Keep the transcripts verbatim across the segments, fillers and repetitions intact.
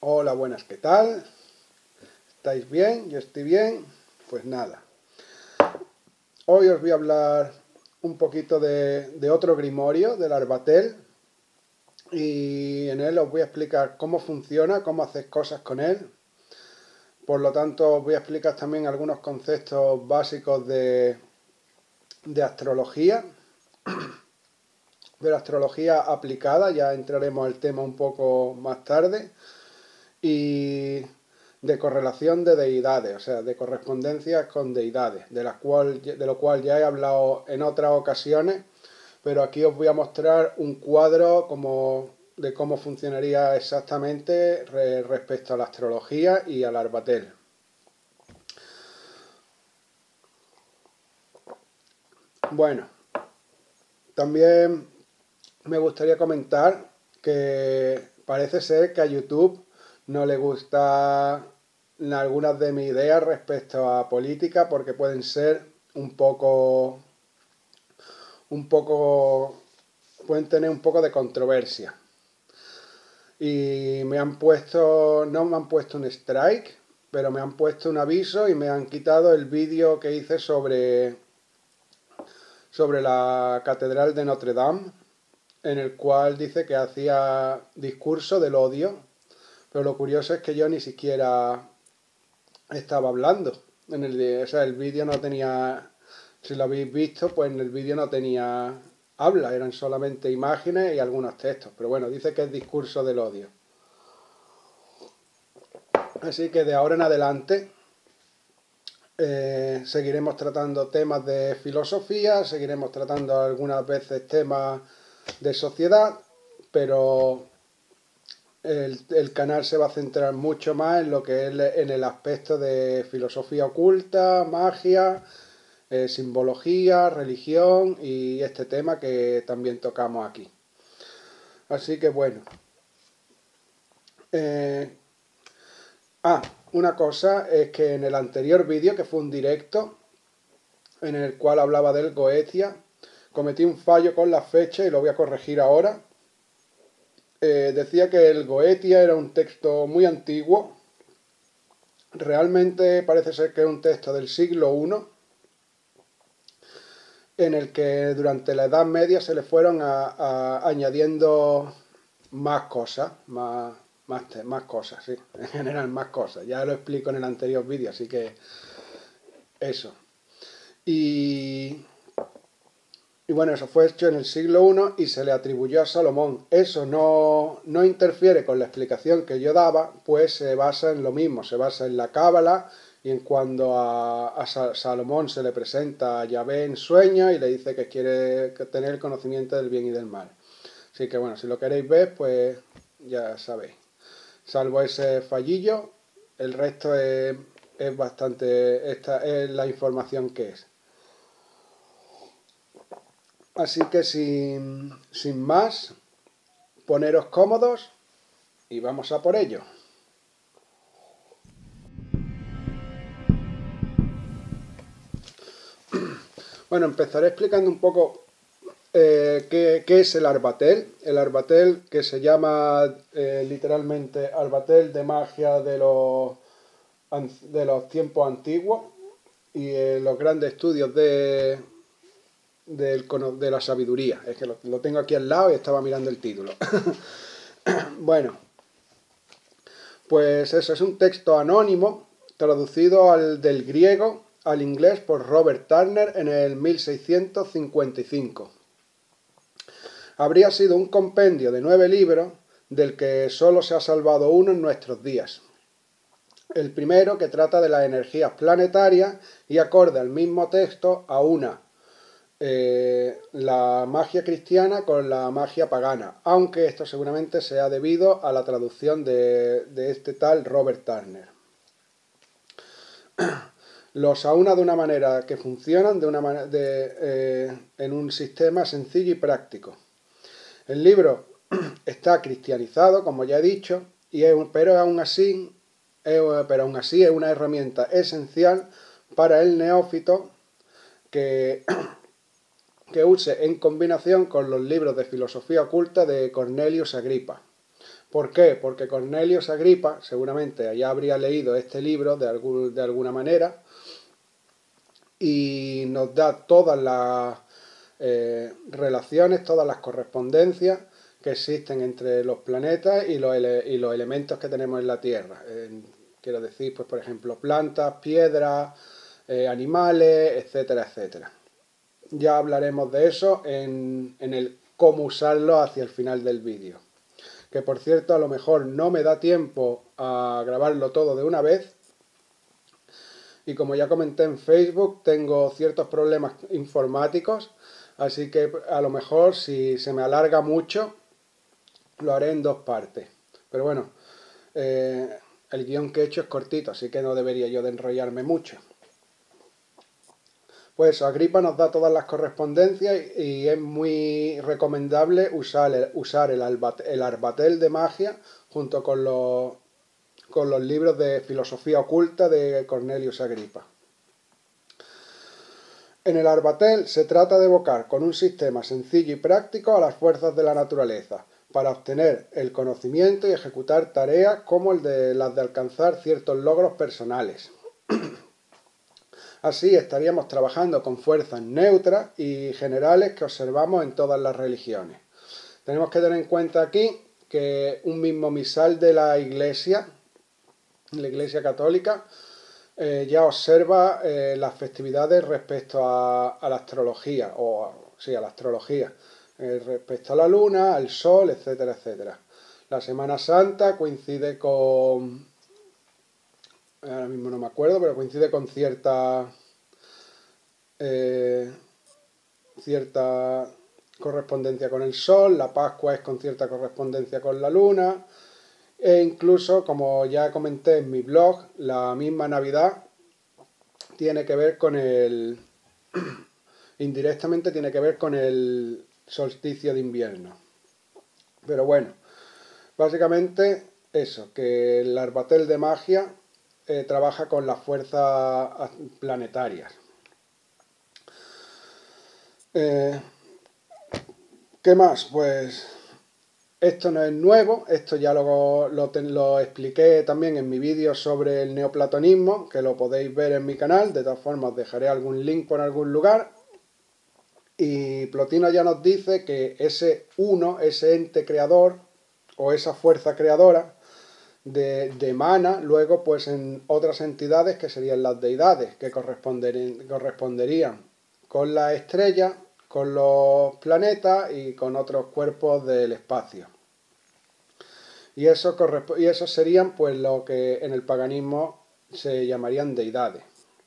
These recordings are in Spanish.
Hola, buenas, ¿qué tal? ¿Estáis bien? Yo estoy bien. Pues nada. Hoy os voy a hablar un poquito de, de otro grimorio, del Arbatel. Y en él os voy a explicar cómo funciona, cómo hacer cosas con él. Por lo tanto, os voy a explicar también algunos conceptos básicos de, de astrología. De la astrología aplicada, ya entraremos al tema un poco más tarde. Y de correlación de deidades, o sea, de correspondencias con deidades, de, las cual, de lo cual ya he hablado en otras ocasiones, pero aquí os voy a mostrar un cuadro como, de cómo funcionaría exactamente re, respecto a la astrología y al Arbatel. Bueno, también me gustaría comentar que parece ser que a YouTube no le gusta algunas de mis ideas respecto a política porque pueden ser un poco un poco pueden tener un poco de controversia y me han puesto no me han puesto un strike, pero me han puesto un aviso y me han quitado el vídeo que hice sobre sobre la catedral de Notre Dame, en el cual dice que hacía discurso del odio, pero lo curioso es que yo ni siquiera estaba hablando. En el, o sea, el vídeo no tenía, si lo habéis visto, pues en el vídeo no tenía habla, eran solamente imágenes y algunos textos. Pero bueno, dice que es discurso del odio. Así que de ahora en adelante eh, seguiremos tratando temas de filosofía, seguiremos tratando algunas veces temas de sociedad, pero El, el canal se va a centrar mucho más en lo que es en el aspecto de filosofía oculta, magia, eh, simbología, religión y este tema que también tocamos aquí. Así que bueno. Eh, ah, una cosa es que en el anterior vídeo, que fue un directo, en el cual hablaba del Goetia, cometí un fallo con la fecha y lo voy a corregir ahora. Eh, decía que el Goetia era un texto muy antiguo. Realmente parece ser que es un texto del siglo primero, en el que durante la Edad Media se le fueron a, a, añadiendo más cosas, más, más, más cosas, sí, en general más cosas. Ya lo explico en el anterior vídeo, así que eso. Y, y bueno, eso fue hecho en el siglo primero y se le atribuyó a Salomón. Eso no, no interfiere con la explicación que yo daba, pues se basa en lo mismo, se basa en la Cábala. Y en cuando a, a Salomón se le presenta a Yahvé en sueño y le dice que quiere tener el conocimiento del bien y del mal. Así que bueno, si lo queréis ver, pues ya sabéis. Salvo ese fallillo, el resto es, es bastante, esta es la información que es. Así que sin, sin más, poneros cómodos y vamos a por ello. Bueno, empezaré explicando un poco eh, qué, qué es el Arbatel. El Arbatel, que se llama eh, literalmente Arbatel de magia de los, de los tiempos antiguos y eh, los grandes estudios de, de, de la sabiduría. Es que lo, lo tengo aquí al lado y estaba mirando el título. Bueno, pues eso es un texto anónimo traducido al, del griego al inglés por Robert Turner en el mil seiscientos cincuenta y cinco. Habría sido un compendio de nueve libros, del que solo se ha salvado uno en nuestros días. El primero, que trata de las energías planetarias y acorde al mismo texto a una eh, la magia cristiana con la magia pagana, aunque esto seguramente sea debido a la traducción de, de este tal Robert Turner. Los aúna de una manera que funcionan de una manera de, eh, en un sistema sencillo y práctico. El libro está cristianizado, como ya he dicho, y es, pero, aún así, es, pero aún así es una herramienta esencial para el neófito que, que use en combinación con los libros de filosofía oculta de Cornelius Agrippa. ¿Por qué? Porque Cornelius Agripa, seguramente ya habría leído este libro de, algún, de alguna manera, y nos da todas las eh, relaciones, todas las correspondencias que existen entre los planetas y los, ele y los elementos que tenemos en la Tierra. Eh, quiero decir, pues por ejemplo, plantas, piedras, eh, animales, etcétera, etcétera. Ya hablaremos de eso en, en el cómo usarlo hacia el final del vídeo. Que por cierto, a lo mejor no me da tiempo a grabarlo todo de una vez. Y como ya comenté en Facebook, tengo ciertos problemas informáticos. Así que a lo mejor si se me alarga mucho, lo haré en dos partes. Pero bueno, eh, el guión que he hecho es cortito, así que no debería yo de enrollarme mucho. Pues Agripa nos da todas las correspondencias y es muy recomendable usar el, usar el, el Arbatel de magia junto con los, con los libros de filosofía oculta de Cornelius Agripa. En el Arbatel se trata de evocar con un sistema sencillo y práctico a las fuerzas de la naturaleza para obtener el conocimiento y ejecutar tareas como el de las de alcanzar ciertos logros personales. Así estaríamos trabajando con fuerzas neutras y generales que observamos en todas las religiones. Tenemos que tener en cuenta aquí que un mismo misal de la Iglesia, la Iglesia Católica, eh, ya observa eh, las festividades respecto a, a la astrología, o a, sí, a la astrología, eh, respecto a la luna, al sol, etcétera, etcétera. La Semana Santa coincide con... ahora mismo no me acuerdo, pero coincide con cierta eh, cierta correspondencia con el sol, la Pascua es con cierta correspondencia con la luna, e incluso, como ya comenté en mi blog, la misma Navidad tiene que ver con el... indirectamente tiene que ver con el solsticio de invierno. Pero bueno, básicamente eso, que el Arbatel de magia eh, trabaja con las fuerzas planetarias. Eh, ¿Qué más? Pues esto no es nuevo, esto ya lo, lo, lo expliqué también en mi vídeo sobre el neoplatonismo, que lo podéis ver en mi canal, de todas formas os dejaré algún link por algún lugar. Y Plotino ya nos dice que ese uno, ese ente creador, o esa fuerza creadora, de, de emana luego pues en otras entidades que serían las deidades, que corresponderían, corresponderían con las estrellas, con los planetas y con otros cuerpos del espacio. Y eso, y eso serían pues lo que en el paganismo se llamarían deidades.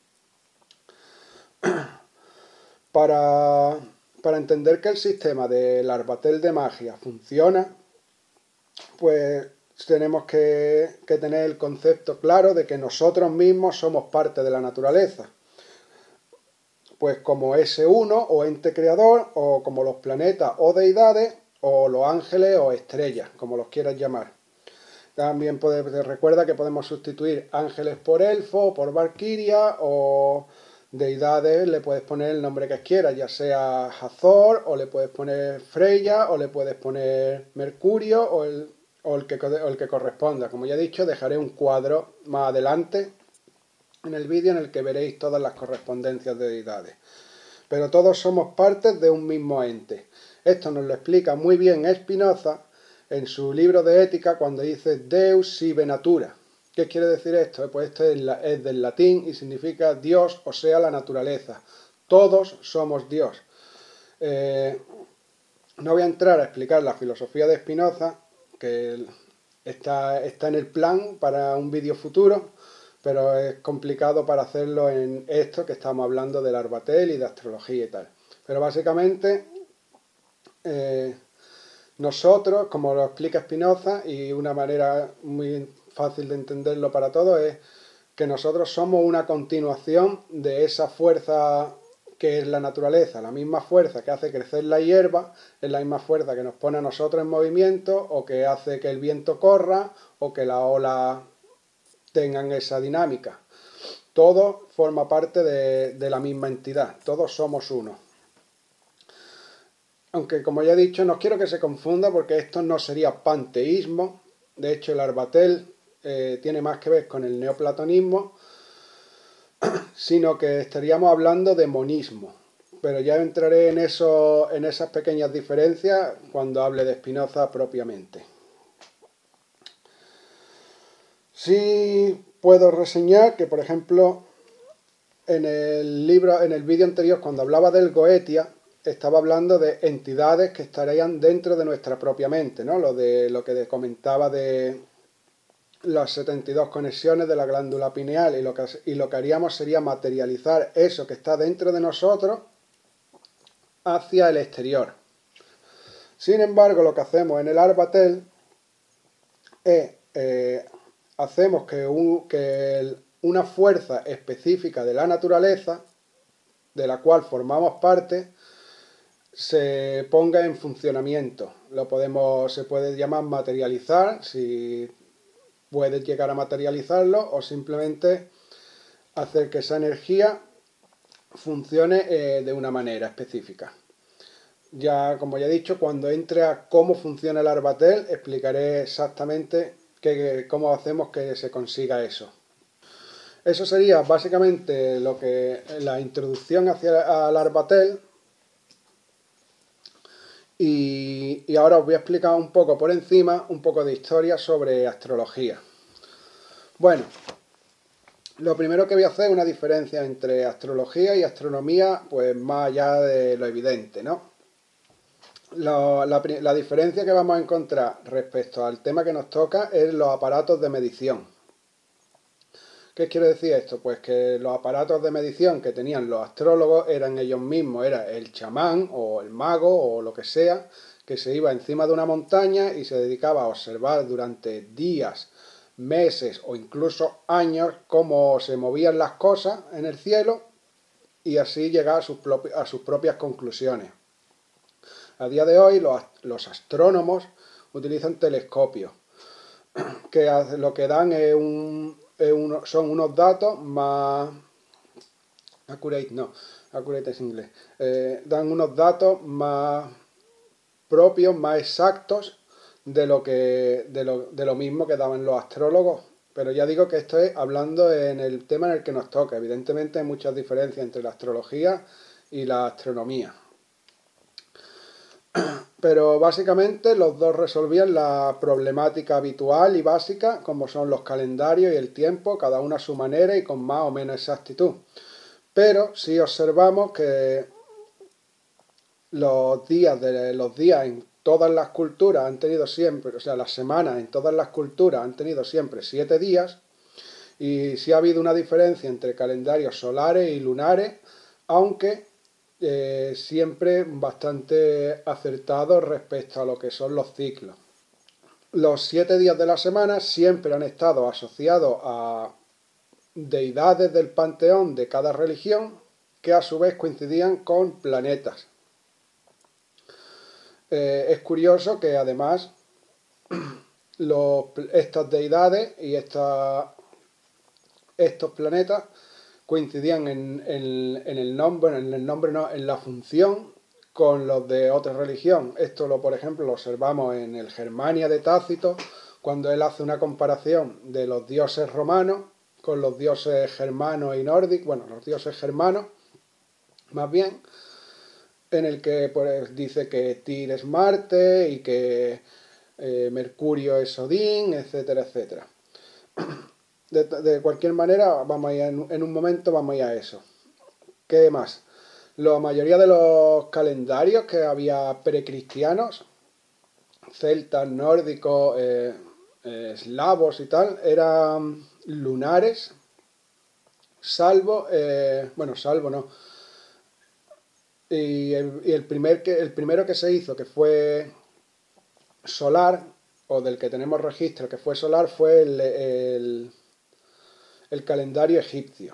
Para, para entender que el sistema del Arbatel de magia funciona, pues tenemos que, que tener el concepto claro de que nosotros mismos somos parte de la naturaleza. Pues como ese uno o ente creador, o como los planetas o deidades, o los ángeles o estrellas, como los quieras llamar. También puede, recuerda que podemos sustituir ángeles por elfo, por valquiria, o deidades, le puedes poner el nombre que quieras, ya sea Hathor, o le puedes poner Freya, o le puedes poner Mercurio, o el, o el, que, o el que corresponda. Como ya he dicho, dejaré un cuadro más adelante en el vídeo en el que veréis todas las correspondencias de deidades. Pero todos somos partes de un mismo ente. Esto nos lo explica muy bien Spinoza en su libro de ética cuando dice Deus sive natura. ¿Qué quiere decir esto? Pues esto es, la, es del latín y significa Dios, o sea, la naturaleza. Todos somos Dios. Eh, no voy a entrar a explicar la filosofía de Spinoza, que está, está en el plan para un vídeo futuro, pero es complicado para hacerlo en esto que estamos hablando del Arbatel y de astrología y tal. Pero básicamente... Eh, nosotros, como lo explica Spinoza, y una manera muy fácil de entenderlo para todos, es que nosotros somos una continuación de esa fuerza que es la naturaleza, la misma fuerza que hace crecer la hierba, es la misma fuerza que nos pone a nosotros en movimiento, o que hace que el viento corra, o que las olas tengan esa dinámica. Todo forma parte de, de la misma entidad, todos somos uno. aunque como ya he dicho, no quiero que se confunda porque esto no sería panteísmo. De hecho, el Arbatel eh, tiene más que ver con el neoplatonismo, sino que estaríamos hablando de monismo. Pero ya entraré en, eso, en esas pequeñas diferencias cuando hable de Spinoza propiamente. Sí puedo reseñar que, por ejemplo, en el libro, en el vídeo anterior, cuando hablaba del Goetia, estaba hablando de entidades que estarían dentro de nuestra propia mente, ¿no? Lo de lo que comentaba de las setenta y dos conexiones de la glándula pineal, y lo que, y lo que haríamos sería materializar eso que está dentro de nosotros hacia el exterior. Sin embargo, lo que hacemos en el Arbatel es eh, hacemos que, un, que el, una fuerza específica de la naturaleza, de la cual formamos parte, se ponga en funcionamiento. Lo podemos, se puede llamar materializar, si puedes llegar a materializarlo, o simplemente hacer que esa energía funcione eh, de una manera específica. Ya, como ya he dicho, cuando entre a cómo funciona el Arbatel, explicaré exactamente que, cómo hacemos que se consiga eso. Eso sería básicamente lo que la introducción hacia el Arbatel. Y, y ahora os voy a explicar un poco por encima, un poco de historia sobre astrología. Bueno, lo primero que voy a hacer es una diferencia entre astrología y astronomía, pues más allá de lo evidente, ¿no? La, la, la diferencia que vamos a encontrar respecto al tema que nos toca es los aparatos de medición. ¿Qué quiere decir esto? Pues que los aparatos de medición que tenían los astrólogos eran ellos mismos, era el chamán o el mago o lo que sea, que se iba encima de una montaña y se dedicaba a observar durante días, meses o incluso años cómo se movían las cosas en el cielo y así llegar a sus, a sus propias conclusiones. A día de hoy los, los astrónomos utilizan telescopios, que lo que dan es un, es uno, son unos datos más... Accurate, no, accurate es inglés. Eh, dan unos datos más propios, más exactos de lo, que, de, lo, de lo mismo que daban los astrólogos. Pero ya digo que esto es hablando en el tema en el que nos toca. Evidentemente hay muchas diferencias entre la astrología y la astronomía. Pero básicamente los dos resolvían la problemática habitual y básica, como son los calendarios y el tiempo, cada uno a su manera y con más o menos exactitud. Pero sí observamos que los días, de, los días en todas las culturas han tenido siempre, o sea, las semanas en todas las culturas han tenido siempre siete días, y sí ha habido una diferencia entre calendarios solares y lunares, aunque Eh, siempre bastante acertado respecto a lo que son los ciclos. Los siete días de la semana siempre han estado asociados a deidades del panteón de cada religión que a su vez coincidían con planetas. Eh, es curioso que además los, estas deidades y esta, estos planetas coincidían en, en, en el nombre, en el nombre no, en la función con los de otra religión. Esto, lo, por ejemplo, lo observamos en el Germania de Tácito, cuando él hace una comparación de los dioses romanos con los dioses germanos y nórdicos, bueno, los dioses germanos, más bien, en el que pues, dice que Tyr es Marte y que eh, Mercurio es Odín, etcétera, etcétera. De, de cualquier manera, vamos a ir en, en un momento vamos a ir a eso. ¿Qué más? La mayoría de los calendarios que había precristianos, celtas, nórdicos, eh, eh, eslavos y tal, eran lunares, salvo, eh, bueno, salvo no. Y, el, y el, primer que, el primero que se hizo, que fue solar, o del que tenemos registro que fue solar, fue el... el el calendario egipcio.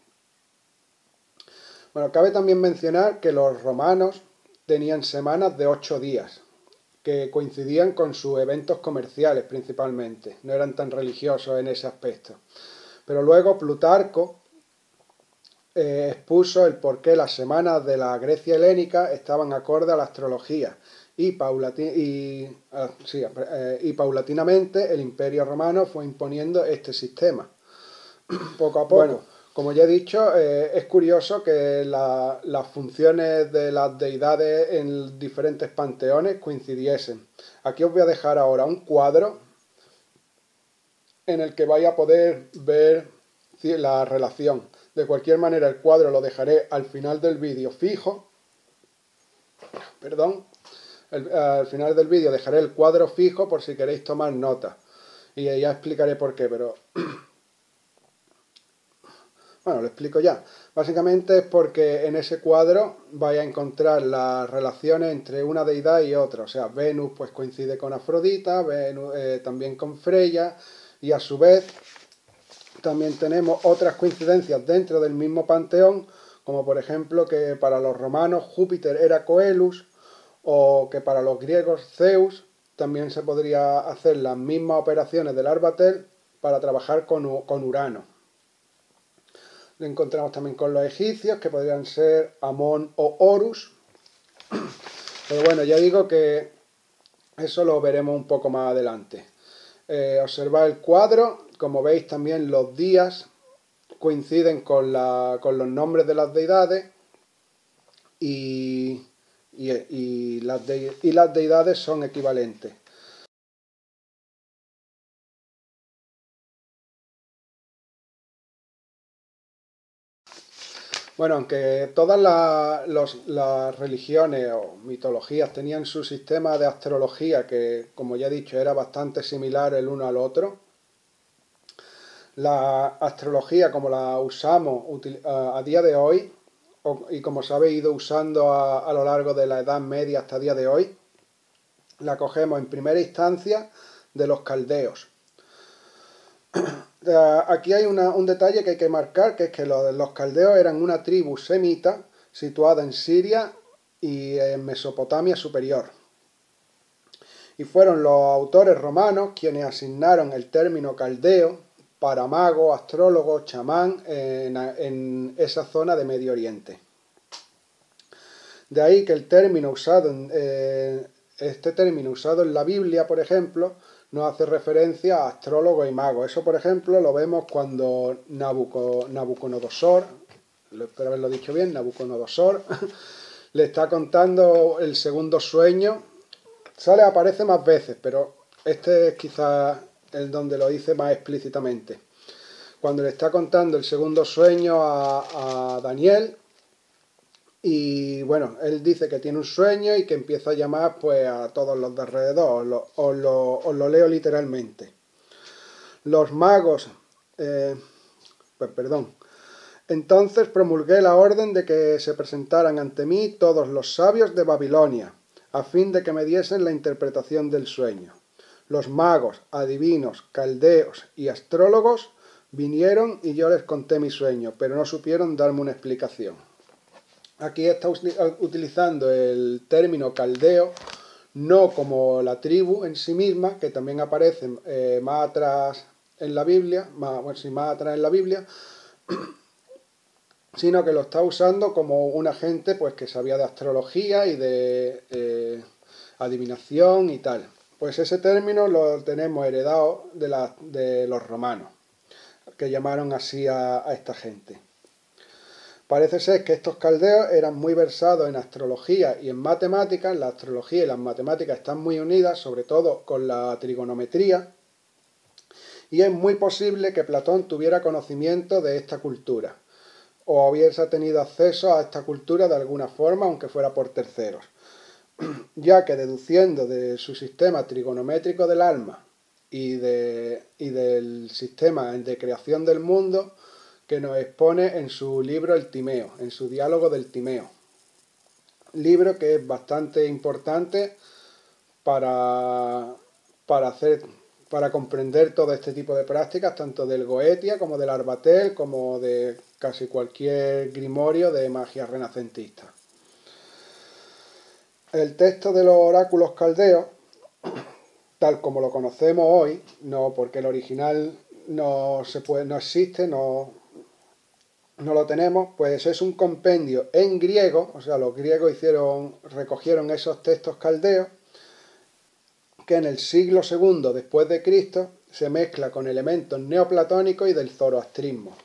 Bueno, cabe también mencionar que los romanos tenían semanas de ocho días, que coincidían con sus eventos comerciales principalmente, no eran tan religiosos en ese aspecto. Pero luego Plutarco eh, expuso el por qué las semanas de la Grecia helénica estaban acorde a la astrología y, paulati y, uh, sí, eh, y paulatinamente el Imperio Romano fue imponiendo este sistema. Poco a poco. Bueno, como ya he dicho, eh, es curioso que la, las funciones de las deidades en diferentes panteones coincidiesen. Aquí os voy a dejar ahora un cuadro en el que vais a poder ver la relación. De cualquier manera, el cuadro lo dejaré al final del vídeo fijo. Perdón. El, al final del vídeo dejaré el cuadro fijo por si queréis tomar nota. Y ya explicaré por qué, pero... Bueno, lo explico ya. Básicamente es porque en ese cuadro vais a encontrar las relaciones entre una deidad y otra. O sea, Venus pues coincide con Afrodita, Venus eh, también con Freya, y a su vez también tenemos otras coincidencias dentro del mismo panteón, como por ejemplo que para los romanos Júpiter era Coelus, o que para los griegos Zeus. También se podría hacer las mismas operaciones del Arbatel para trabajar con, con Urano. Lo encontramos también con los egipcios, que podrían ser Amón o Horus. Pero bueno, ya digo que eso lo veremos un poco más adelante. Eh, observad el cuadro, como veis también los días coinciden con, la, con los nombres de las deidades y, y, y, las de, y las deidades son equivalentes. Bueno, aunque todas las, los, las religiones o mitologías tenían su sistema de astrología que, como ya he dicho, era bastante similar el uno al otro, la astrología como la usamos a día de hoy, y como se ha ido usando a, a lo largo de la Edad Media hasta el día de hoy, la cogemos en primera instancia de los caldeos. Aquí hay una, un detalle que hay que marcar, que es que los, los caldeos eran una tribu semita situada en Siria y en Mesopotamia superior. Y fueron los autores romanos quienes asignaron el término caldeo para mago, astrólogo, chamán en, en esa zona de Medio Oriente. De ahí que el término usado en, eh, este término usado en la Biblia, por ejemplo, nos hace referencia a astrólogos y magos. Eso, por ejemplo, lo vemos cuando Nabuco, Nabucodonosor, espero haberlo dicho bien, Nabucodonosor, le está contando el segundo sueño. Sale, aparece más veces, pero este es quizás el donde lo dice más explícitamente. Cuando le está contando el segundo sueño a, a Daniel, y bueno, él dice que tiene un sueño y que empieza a llamar pues a todos los de alrededor, os lo, os lo, os lo leo literalmente. Los magos, eh, pues perdón, entonces promulgué la orden de que se presentaran ante mí todos los sabios de Babilonia, a fin de que me diesen la interpretación del sueño. Los magos, adivinos, caldeos y astrólogos vinieron y yo les conté mi sueño, pero no supieron darme una explicación. Aquí está utilizando el término caldeo, no como la tribu en sí misma, que también aparece eh, más atrás en la Biblia, más, bueno, sí, más atrás en la Biblia, sino que lo está usando como una gente pues, que sabía de astrología y de eh, adivinación y tal. Pues ese término lo tenemos heredado de, la, de los romanos, que llamaron así a, a esta gente. Parece ser que estos caldeos eran muy versados en astrología y en matemáticas. La astrología y las matemáticas están muy unidas, sobre todo con la trigonometría, y es muy posible que Platón tuviera conocimiento de esta cultura, o hubiese tenido acceso a esta cultura de alguna forma, aunque fuera por terceros, ya que deduciendo de su sistema trigonométrico del alma y, de, y del sistema de creación del mundo, que nos expone en su libro El Timeo, en su diálogo del Timeo. Libro que es bastante importante para, para, hacer, para comprender todo este tipo de prácticas, tanto del Goetia como del Arbatel, como de casi cualquier grimorio de magia renacentista. El texto de los oráculos caldeos, tal como lo conocemos hoy, no porque el original no, se puede, no existe, no... no lo tenemos, pues es un compendio en griego, o sea, los griegos hicieron, recogieron esos textos caldeos, que en el siglo segundo después de Cristo se mezcla con elementos neoplatónicos y del zoroastrismo,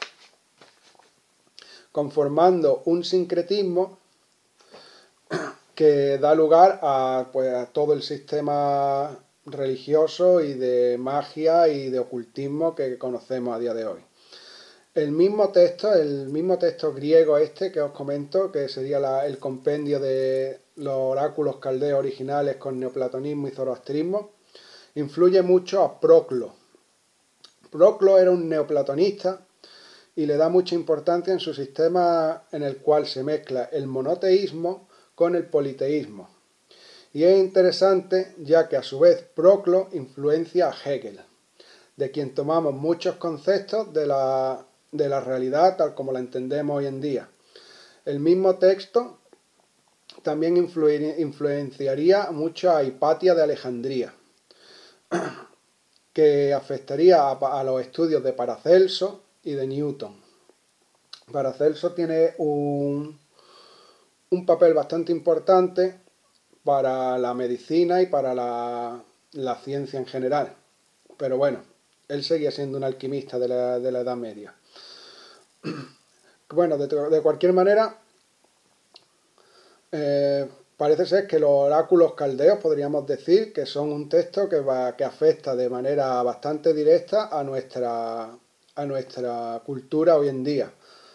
conformando un sincretismo que da lugar a, pues, a todo el sistema religioso y de magia y de ocultismo que conocemos a día de hoy. El mismo texto, el mismo texto griego este que os comento, que sería la, el compendio de los oráculos caldeos originales con neoplatonismo y zoroastrismo, influye mucho a Proclo. Proclo era un neoplatonista y le da mucha importancia en su sistema en el cual se mezcla el monoteísmo con el politeísmo. Y es interesante ya que a su vez Proclo influencia a Hegel, de quien tomamos muchos conceptos de la, de la realidad tal como la entendemos hoy en día. El mismo texto también influenciaría mucho a Hipatia de Alejandría, que afectaría a, a los estudios de Paracelso y de Newton. Paracelso tiene un, un papel bastante importante para la medicina y para la, la ciencia en general. Pero bueno, él seguía siendo un alquimista de la, de la Edad Media. Bueno, de, de cualquier manera, eh, parece ser que los oráculos caldeos podríamos decir que son un texto que, va, que afecta de manera bastante directa a nuestra, a nuestra cultura hoy en día.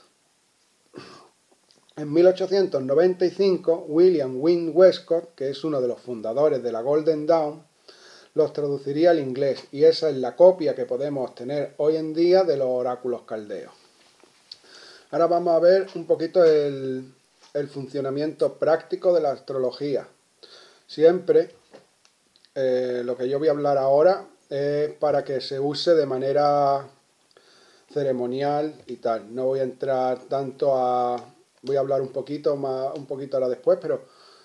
En mil ochocientos noventa y cinco, William Wynne Westcott, que es uno de los fundadores de la Golden Dawn, los traduciría al inglés, y esa es la copia que podemos tener hoy en día de los oráculos caldeos. Ahora vamos a ver un poquito el, el funcionamiento práctico de la astrología. Siempre eh, lo que yo voy a hablar ahora es para que se use de manera ceremonial y tal. No voy a entrar tanto a... Voy a hablar un poquito más, un poquito ahora después, pero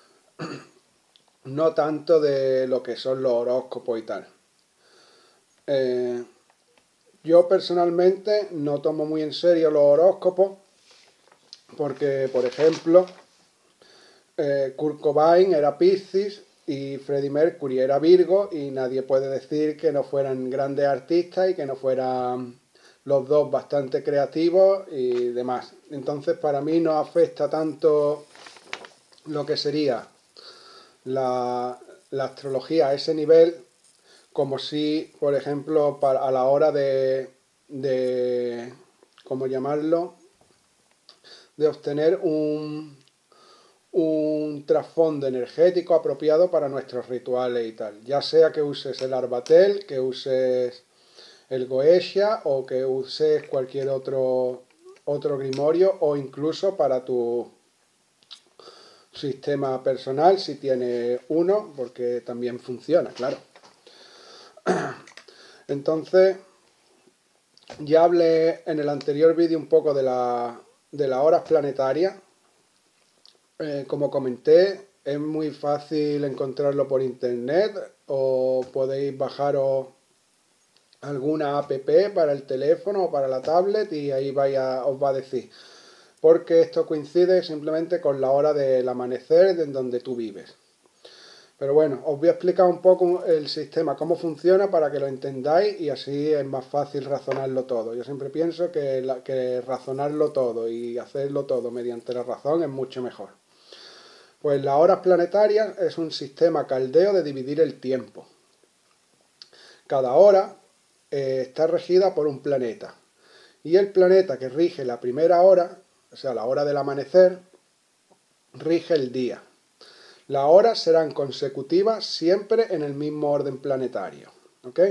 no tanto de lo que son los horóscopos y tal. Eh, yo personalmente no tomo muy en serio los horóscopos porque, por ejemplo, eh, Kurt Cobain era Piscis y Freddie Mercury era Virgo y nadie puede decir que no fueran grandes artistas y que no fueran los dos bastante creativos y demás. Entonces para mí no afecta tanto lo que sería la, la astrología a ese nivel como si, por ejemplo, para, a la hora de, de, ¿cómo llamarlo?, de obtener un, un trasfondo energético apropiado para nuestros rituales y tal. Ya sea que uses el Arbatel, que uses el Goetia o que uses cualquier otro, otro grimorio o incluso para tu sistema personal si tienes uno, porque también funciona, claro. Entonces, ya hablé en el anterior vídeo un poco de, la, de las horas planetarias. Eh, como comenté, es muy fácil encontrarlo por internet o podéis bajaros alguna app para el teléfono o para la tablet y ahí vaya, os va a decir. Porque esto coincide simplemente con la hora del amanecer en donde tú vives. Pero bueno, os voy a explicar un poco el sistema, cómo funciona para que lo entendáis y así es más fácil razonarlo todo. Yo siempre pienso que, la, que razonarlo todo y hacerlo todo mediante la razón es mucho mejor. Pues las horas planetarias es un sistema caldeo de dividir el tiempo. Cada hora eh, está regida por un planeta. Y el planeta que rige la primera hora, o sea, la hora del amanecer, rige el día. Las horas serán consecutivas siempre en el mismo orden planetario. ¿Ok?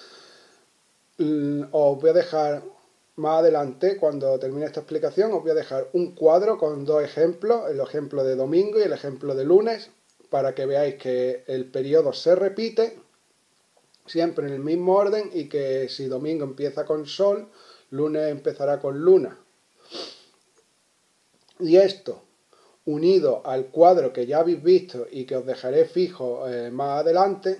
Os voy a dejar más adelante, cuando termine esta explicación, os voy a dejar un cuadro con dos ejemplos, el ejemplo de domingo y el ejemplo de lunes, para que veáis que el periodo se repite siempre en el mismo orden y que si domingo empieza con sol, lunes empezará con luna. Y esto, unido al cuadro que ya habéis visto y que os dejaré fijo eh, más adelante,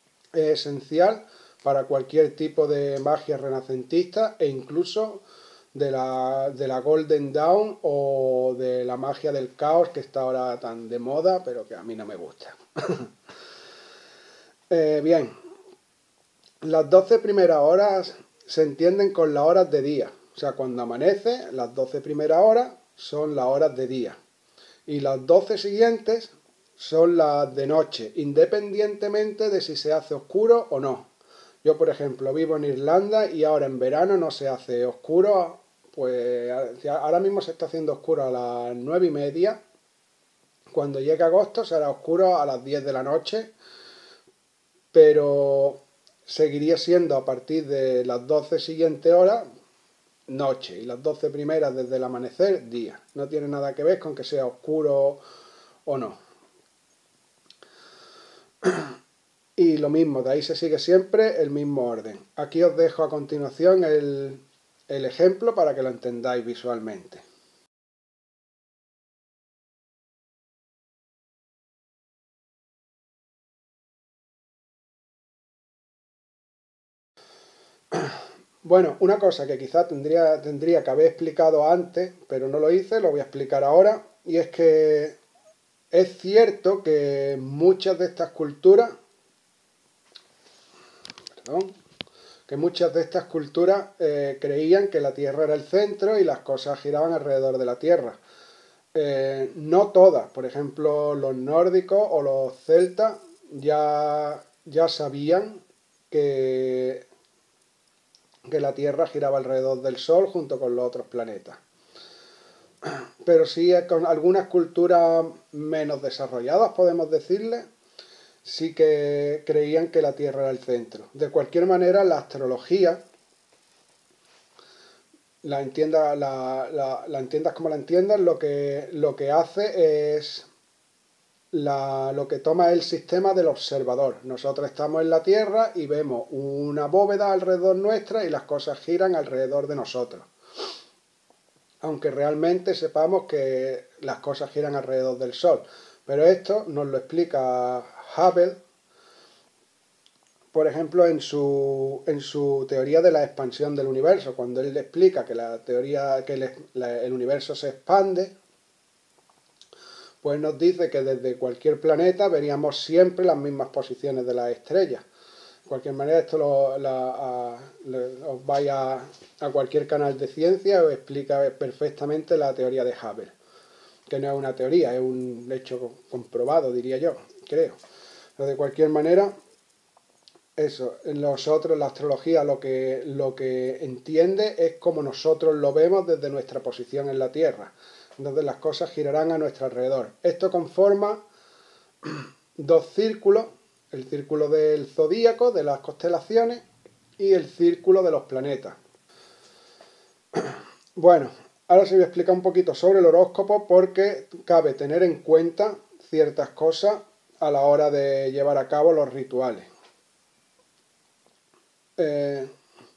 es esencial para cualquier tipo de magia renacentista e incluso de la, de la Golden Dawn o de la magia del caos que está ahora tan de moda, pero que a mí no me gusta. eh, bien, las doce primeras horas se entienden con las horas de día. O sea, cuando amanece, las doce primeras horas son las horas de día. Y las doce siguientes son las de noche, independientemente de si se hace oscuro o no. Yo, por ejemplo, vivo en Irlanda y ahora en verano no se hace oscuro, pues ahora mismo se está haciendo oscuro a las nueve y media. Cuando llegue agosto será oscuro a las diez de la noche, pero seguiría siendo a partir de las doce siguientes horas noche y las doce primeras desde el amanecer día. No tiene nada que ver con que sea oscuro o no. Y lo mismo, de ahí se sigue siempre el mismo orden. Aquí os dejo a continuación el, el ejemplo para que lo entendáis visualmente. Bueno, una cosa que quizá tendría, tendría que haber explicado antes, pero no lo hice, lo voy a explicar ahora, y es que es cierto que muchas de estas culturas, perdón, que muchas de estas culturas eh, creían que la Tierra era el centro y las cosas giraban alrededor de la Tierra. Eh, no todas, por ejemplo, los nórdicos o los celtas ya, ya sabían que, que la Tierra giraba alrededor del Sol junto con los otros planetas. Pero sí, con algunas culturas menos desarrolladas, podemos decirle, sí que creían que la Tierra era el centro. De cualquier manera, la astrología, la, entienda, la, la, la entiendas como la entiendas, lo que, lo que hace es la, lo que toma el sistema del observador. Nosotros estamos en la Tierra y vemos una bóveda alrededor nuestra y las cosas giran alrededor de nosotros. Aunque realmente sepamos que las cosas giran alrededor del Sol. Pero esto nos lo explica Hubble, por ejemplo, en su, en su teoría de la expansión del universo, cuando él explica que la teoría que el, la, el universo se expande, pues nos dice que desde cualquier planeta veríamos siempre las mismas posiciones de las estrellas. De cualquier manera, esto lo, la, a, lo, os vais a, a cualquier canal de ciencia y os explica perfectamente la teoría de Hubble, que no es una teoría, es un hecho comprobado, diría yo, creo. Pero de cualquier manera, eso, nosotros, la astrología lo que, lo que entiende es como nosotros lo vemos desde nuestra posición en la Tierra. Entonces las cosas girarán a nuestro alrededor. Esto conforma dos círculos, el círculo del zodíaco, de las constelaciones, y el círculo de los planetas. Bueno, ahora os voy a explicar un poquito sobre el horóscopo porque cabe tener en cuenta ciertas cosas a la hora de llevar a cabo los rituales. Eh,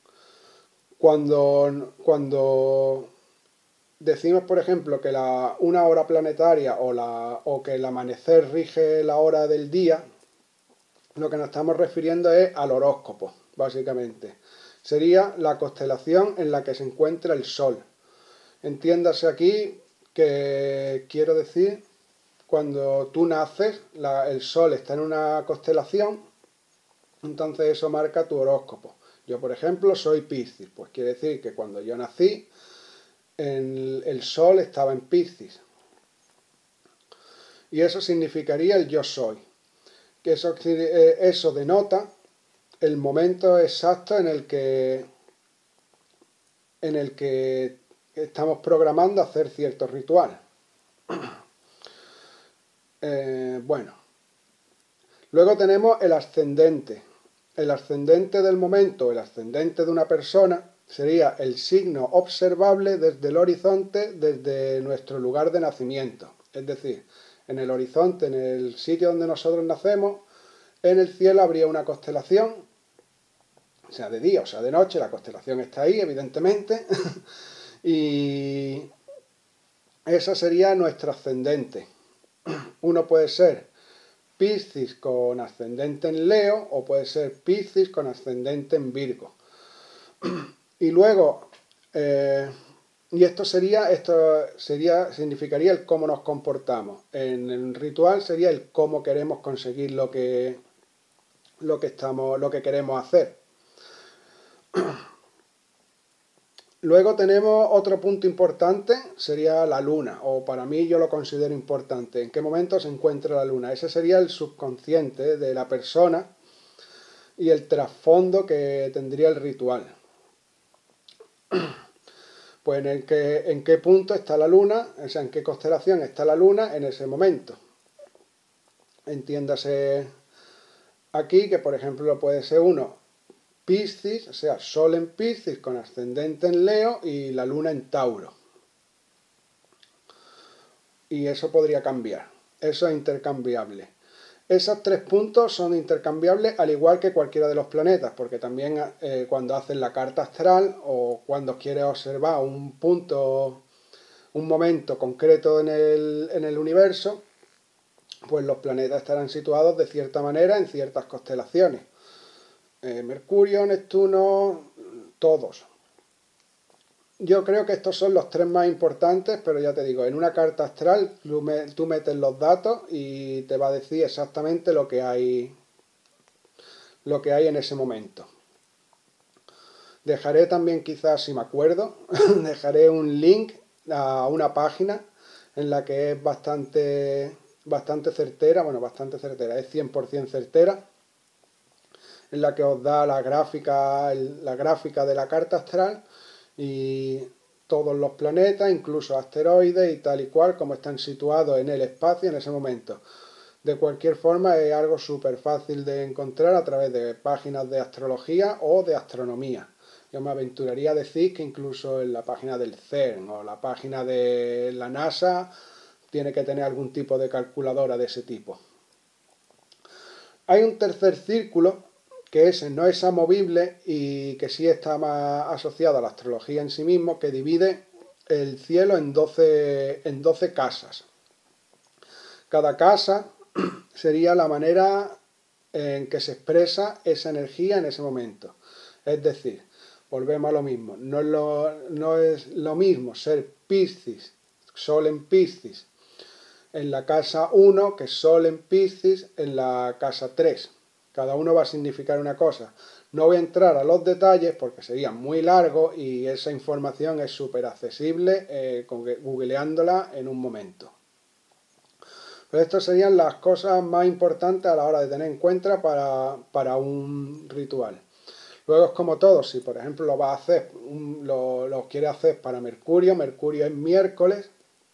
cuando, cuando decimos, por ejemplo, que la, una hora planetaria o, la, o que el amanecer rige la hora del día, lo que nos estamos refiriendo es al horóscopo, básicamente. Sería la constelación en la que se encuentra el Sol. Entiéndase aquí que quiero decir, cuando tú naces, la, el Sol está en una constelación, entonces eso marca tu horóscopo. Yo, por ejemplo, soy Piscis, pues quiere decir que cuando yo nací, el, el Sol estaba en Piscis. Y eso significaría el yo soy. Que eso, eso denota el momento exacto en el que en el que estamos programando hacer cierto ritual. Eh, bueno, luego tenemos el ascendente. El ascendente del momento, el ascendente de una persona, sería el signo observable desde el horizonte, desde nuestro lugar de nacimiento. Es decir, en el horizonte, en el sitio donde nosotros nacemos, en el cielo habría una constelación, sea de día o sea de noche, la constelación está ahí, evidentemente, y esa sería nuestro ascendente. Uno puede ser Piscis con ascendente en Leo o puede ser Piscis con ascendente en Virgo. Y luego, eh, y esto sería, esto sería, significaría el cómo nos comportamos. En el ritual sería el cómo queremos conseguir lo que, lo que estamos, lo que queremos hacer. Luego tenemos otro punto importante, sería la luna, o para mí yo lo considero importante. ¿En qué momento se encuentra la luna? Ese sería el subconsciente de la persona y el trasfondo que tendría el ritual. Pues en, que, en qué punto está la luna, o sea, en qué constelación está la luna en ese momento. Entiéndase aquí que, por ejemplo, puede ser uno Piscis, o sea, Sol en Piscis con ascendente en Leo y la luna en Tauro. Y eso podría cambiar, eso es intercambiable. Esos tres puntos son intercambiables al igual que cualquiera de los planetas, porque también eh, cuando haces la carta astral o cuando quieres observar un punto, un momento concreto en el, en el universo, pues los planetas estarán situados de cierta manera en ciertas constelaciones. Eh, Mercurio, Neptuno, todos. Yo creo que estos son los tres más importantes, pero ya te digo, en una carta astral tú, me, tú metes los datos y te va a decir exactamente lo que hay, lo que hay en ese momento. Dejaré también, quizás si me acuerdo, dejaré un link a una página en la que es bastante, bastante certera, bueno, bastante certera, es cien por cien certera, en la que os da la gráfica, la gráfica de la carta astral y todos los planetas, incluso asteroides y tal y cual, como están situados en el espacio en ese momento. De cualquier forma, es algo súper fácil de encontrar a través de páginas de astrología o de astronomía. Yo me aventuraría a decir que incluso en la página del CERN o la página de la NASA tiene que tener algún tipo de calculadora de ese tipo. Hay un tercer círculo que ese no es amovible y que sí está más asociado a la astrología en sí mismo, que divide el cielo en doce, en doce casas. Cada casa sería la manera en que se expresa esa energía en ese momento. Es decir, volvemos a lo mismo, no es lo, no es lo mismo ser Piscis, Sol en Piscis, en la casa uno que Sol en Piscis en la casa tres. Cada uno va a significar una cosa. No voy a entrar a los detalles porque sería muy largo y esa información es súper accesible eh, googleándola en un momento. Pero estas serían las cosas más importantes a la hora de tener en cuenta para, para un ritual. Luego es como todo, si por ejemplo lo vas a hacer, lo, lo quieres hacer para Mercurio, Mercurio es miércoles,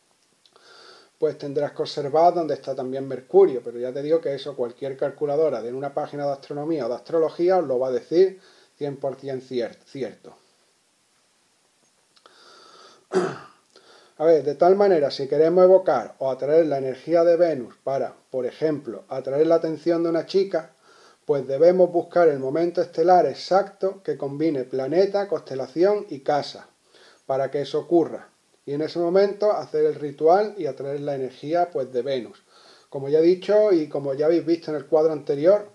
pues tendrás que observar dónde está también Mercurio, pero ya te digo que eso cualquier calculadora de una página de astronomía o de astrología os lo va a decir cien por cien cierto. A ver, de tal manera, si queremos evocar o atraer la energía de Venus para, por ejemplo, atraer la atención de una chica, pues debemos buscar el momento estelar exacto que combine planeta, constelación y casa, para que eso ocurra. Y en ese momento hacer el ritual y atraer la energía pues de Venus. Como ya he dicho y como ya habéis visto en el cuadro anterior,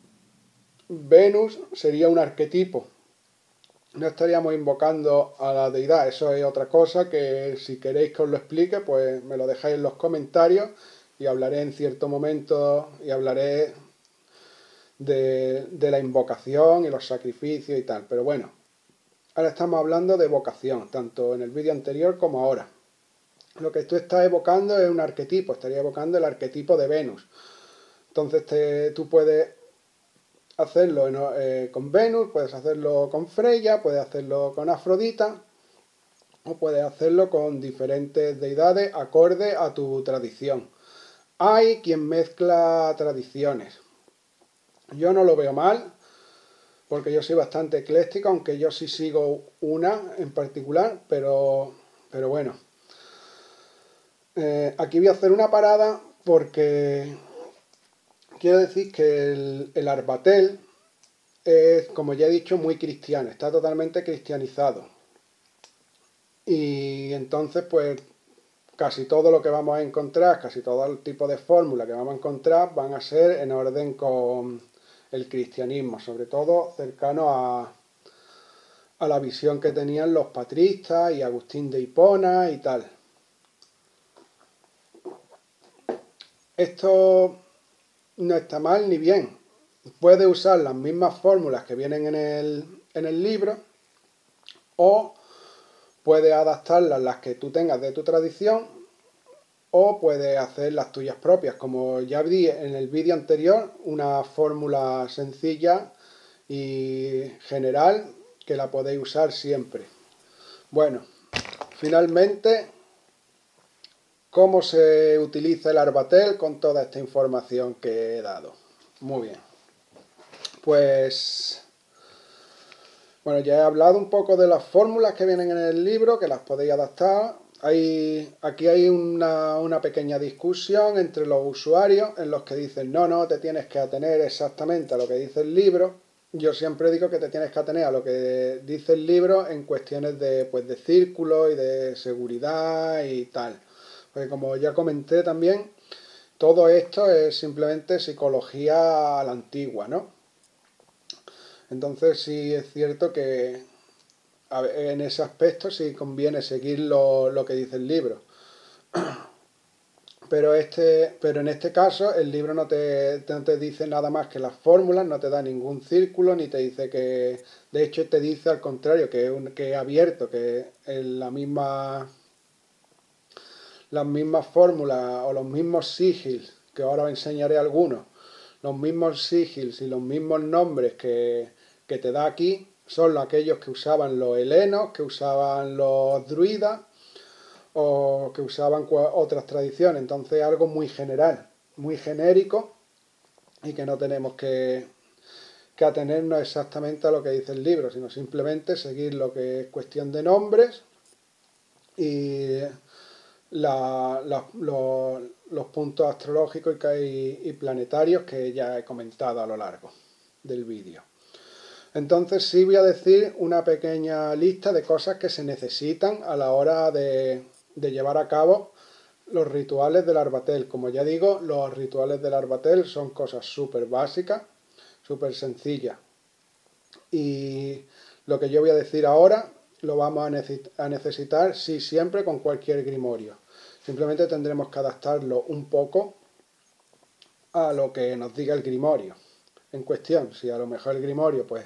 Venus sería un arquetipo. No estaríamos invocando a la deidad, eso es otra cosa que si queréis que os lo explique, pues me lo dejáis en los comentarios y hablaré en cierto momento y hablaré de, de la invocación y los sacrificios y tal. Pero bueno, ahora estamos hablando de evocación, tanto en el vídeo anterior como ahora. Lo que tú estás evocando es un arquetipo, estaría evocando el arquetipo de Venus. Entonces te, tú puedes hacerlo eh, con Venus, puedes hacerlo con Freya, puedes hacerlo con Afrodita, o puedes hacerlo con diferentes deidades acorde a tu tradición. Hay quien mezcla tradiciones. Yo no lo veo mal, porque yo soy bastante ecléctico, aunque yo sí sigo una en particular, pero, pero bueno. Eh, aquí voy a hacer una parada porque quiero decir que el, el Arbatel es, como ya he dicho, muy cristiano, está totalmente cristianizado. Y entonces, pues, casi todo lo que vamos a encontrar, casi todo el tipo de fórmula que vamos a encontrar van a ser en orden con el cristianismo, sobre todo cercano a, a la visión que tenían los patristas y Agustín de Hipona y tal. Esto no está mal ni bien. Puedes usar las mismas fórmulas que vienen en el, en el libro, o puedes adaptarlas las que tú tengas de tu tradición, o puedes hacer las tuyas propias. Como ya vi en el vídeo anterior, una fórmula sencilla y general que la podéis usar siempre. Bueno, finalmente, ¿cómo se utiliza el Arbatel con toda esta información que he dado? Muy bien. Pues, bueno, ya he hablado un poco de las fórmulas que vienen en el libro, que las podéis adaptar. Hay, aquí hay una, una pequeña discusión entre los usuarios en los que dicen, no, no, te tienes que atener exactamente a lo que dice el libro. Yo siempre digo que te tienes que atener a lo que dice el libro en cuestiones de, pues, de círculo y de seguridad y tal. Porque como ya comenté también, todo esto es simplemente psicología a la antigua, ¿no? Entonces sí es cierto que a ver, en ese aspecto sí conviene seguir lo, lo que dice el libro. Pero, este, pero en este caso el libro no te, no te dice nada más que las fórmulas, no te da ningún círculo, ni te dice que... De hecho te dice al contrario, que es, un, que es abierto, que es la misma, las mismas fórmulas o los mismos sigils, que ahora os enseñaré algunos, los mismos sigils y los mismos nombres que, que te da aquí, son aquellos que usaban los helenos, que usaban los druidas, o que usaban otras tradiciones. Entonces algo muy general, muy genérico, y que no tenemos que, que atenernos exactamente a lo que dice el libro, sino simplemente seguir lo que es cuestión de nombres y la, la, los, los puntos astrológicos y, y planetarios que ya he comentado a lo largo del vídeo. Entonces sí voy a decir una pequeña lista de cosas que se necesitan a la hora de, de llevar a cabo los rituales del Arbatel. Como ya digo, los rituales del Arbatel son cosas súper básicas, súper sencillas. Y lo que yo voy a decir ahora lo vamos a, necesitar, a necesitar sí, siempre con cualquier grimorio. Simplemente tendremos que adaptarlo un poco a lo que nos diga el grimorio en cuestión. Si a lo mejor el grimorio, pues,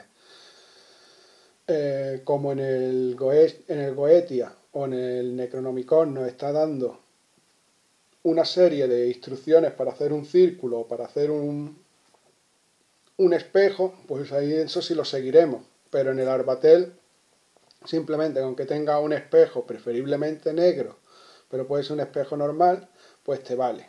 eh, como en el, Goe en el Goetia o en el Necronomicon nos está dando una serie de instrucciones para hacer un círculo o para hacer un, un espejo, pues ahí eso sí lo seguiremos. Pero en el Arbatel, simplemente con que tenga un espejo, preferiblemente negro, pero puede ser un espejo normal, pues te vale.